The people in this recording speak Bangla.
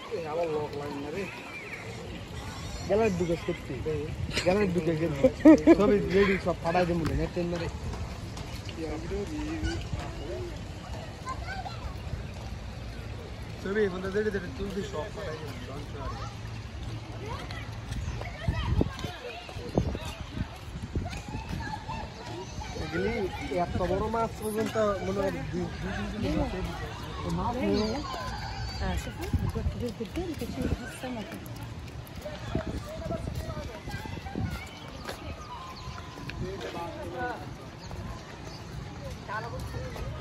আমার লোক লাগে না রে গ্যালারি ঢুকে সত্যি গ্যালারি ঢুকে সবই রেডি সব ফাটাই দেবো না ট্রেন মেরে ছবি মানে রেডি রেডি তুলবি সব ফাটাই দেবো এগুলি এত বড় মাছ পর্যন্ত মনে হয় 2-3 দিন মাছ شوفوا قدام كتشوف السمكة تعالوا